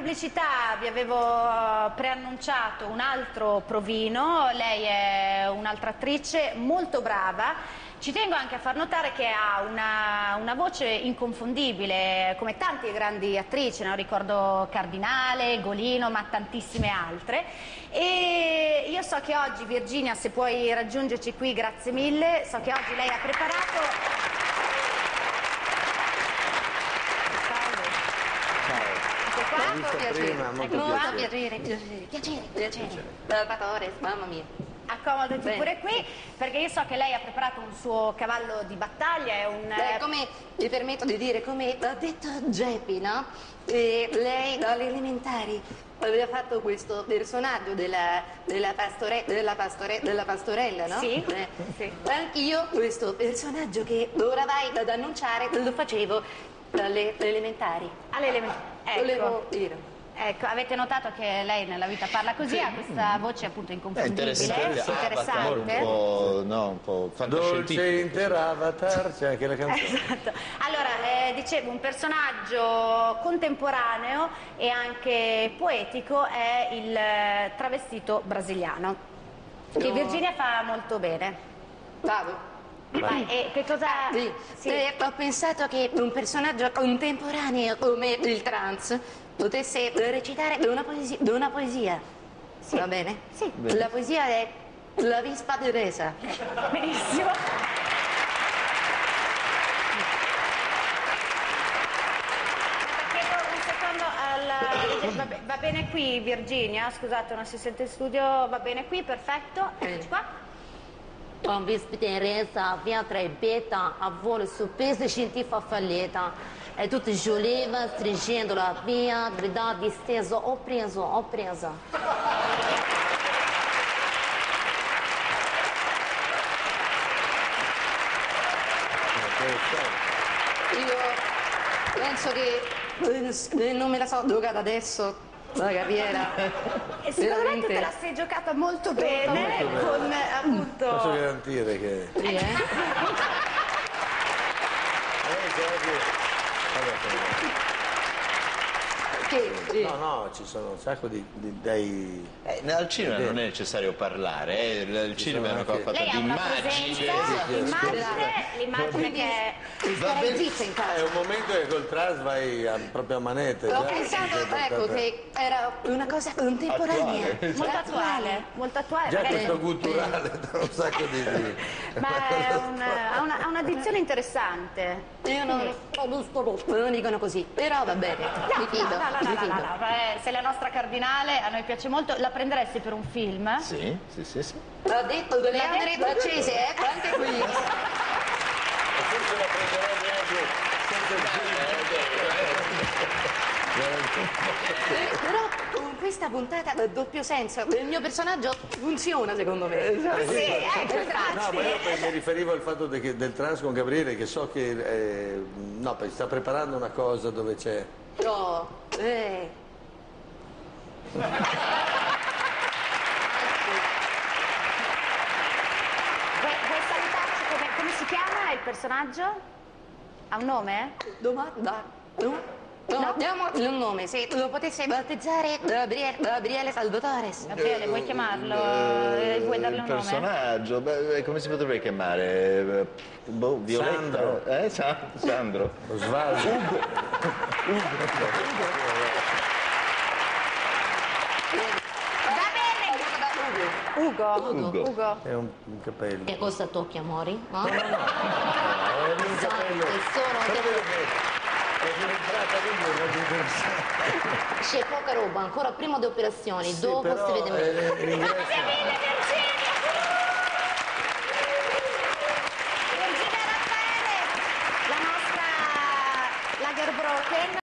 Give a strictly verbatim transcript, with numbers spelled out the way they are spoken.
pubblicità vi avevo preannunciato un altro provino, lei è un'altra attrice molto brava. Ci tengo anche a far notare che ha una, una voce inconfondibile, come tante grandi attrici, no? Ricordo Cardinale, Golino, ma tantissime altre. E io so che oggi, Virginia, se puoi raggiungerci qui, grazie mille, so che oggi lei ha preparato... Molto piacere, molto piacere, piacere, piacere, piacere. Salvatore, mamma mia. Accomodati Bene. pure qui, perché io so che lei ha preparato un suo cavallo di battaglia, è un... Beh, come mi permetto di dire, come ha detto Geppi, no? E lei dalle elementari aveva fatto questo personaggio della, della, pastore, della, pastore, della pastorella, no? Sì, eh, sì. Anch'io questo personaggio che ora vai ad annunciare lo facevo dalle elementari. Alle elementari. Ecco. Volevo dire. Ecco, avete notato che lei nella vita parla così, ha questa voce appunto inconfondibile, interessante, interessante. un po', no, un po' fantascientifico. Dolce Inter Avatar, c'è anche la canzone. Esatto. Allora, eh, dicevo, un personaggio contemporaneo e anche poetico è il eh, travestito brasiliano, che No. Virginia fa molto bene. Vado. Vai, e che cosa... Sì. Sì. Eh, ho pensato che un personaggio contemporaneo come il trans potesse recitare una poesia. Una poesia. Sì. Va bene? Sì. Bene. La poesia è La Vispa Teresa. Benissimo. Chiedo un secondo al... Va, be- va bene qui, Virginia? Scusate, un assistente in studio, va bene qui, perfetto. Eccoci qua. Am Vispa Teresa avea trei beta, a volo su pese scientifica fallita. E tutti gioliva, stringendo la via, gridava disteso, ho preso, ho preso. Io penso che eh, non me la so giocata adesso la carriera. E secondo me tu Veramente. te la sei giocata molto bene, Molto bene. con eh, appunto... Posso garantire che... Sì, eh? Eh, c'è che- Vabbè, Che, sì. no, no, ci sono un sacco di, di dei... Eh, al cinema non è necessario parlare, eh, il il cinema è una cosa fatta Lei ha di una immagini. presenza, l'immagine, l'immagine che è... Va Starei bene. zitta in È casa. un momento che col trans vai a, proprio a manette. Ho già, pensato, sei portata- ecco, che era una cosa contemporanea. Attuale. molto attuale, molto attuale. Già magari- questo culturale da un sacco di... di... Ma è un- ha, una, ha una dizione interessante. Io non, non dicono così, però va bene, mi fido, No, no, no, mi no, fido. no, no, eh, sei la nostra cardinale, a noi piace molto. La prenderesti per un film? Sì, sì, sì, sì. L'ha detto delle L'ha altre detto? accese, eh, anche qui. Forse la prenderebbe anche senza il Eh, Però con questa puntata del doppio senso del mio personaggio funziona secondo me. Sì, ecco, No, ma io infatti. poi mi riferivo al fatto de- che- del trans con Gabriele, che so che eh, no, poi sta preparando una cosa dove c'è... No, eh. Vuoi, vuoi salutarci? Come, come si chiama il personaggio? Ha un nome? Domanda. No? No, diamo il nome, se lo potesse battezzare Gabriele, Gabriele Salvatore. Gabriele, vuoi chiamarlo? Eh, Vuoi darle Il un nome? personaggio, beh, come si potrebbe chiamare? Eh, Boh, Violetta? Sandro. Eh, Sa- Sandro. Osvaldo. Va bene! Ugo. Ugo. Ugo. È un, un capello. Che cosa tocchi, amori? No? È un Sai capello. che sono... Proprio che- è rientrata lì, è molto interessante. C'è poca roba, ancora prima di operazioni, Sì, dopo però, si vede meglio. eh, l'ingresso- Grazie mille,